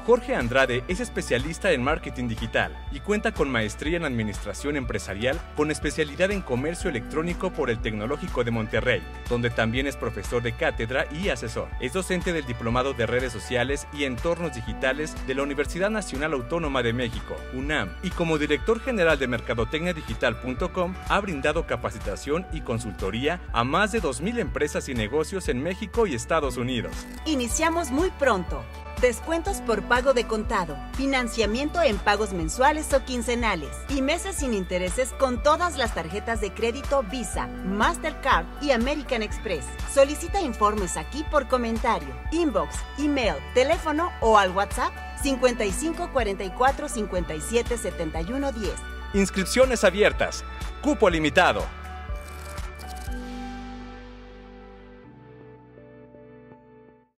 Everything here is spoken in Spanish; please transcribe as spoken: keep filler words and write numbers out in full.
Jorge Andrade es especialista en marketing digital y cuenta con maestría en administración empresarial con especialidad en comercio electrónico por el Tecnológico de Monterrey, donde también es profesor de cátedra y asesor. Es docente del Diplomado de Redes Sociales y Entornos Digitales de la Universidad Nacional Autónoma de México, UNAM, y como director general de mercadotecnia digital punto com ha brindado capacitación y consultoría a más de dos mil empresas y negocios en México y Estados Unidos. Iniciamos muy pronto. Descuentos por pago de contado, financiamiento en pagos mensuales o quincenales y meses sin intereses con todas las tarjetas de crédito Visa, Mastercard y American Express. Solicita informes aquí por comentario, inbox, email, teléfono o al WhatsApp cincuenta y cinco cuarenta y cuatro cincuenta y siete setenta y uno diez. Inscripciones abiertas. Cupo limitado.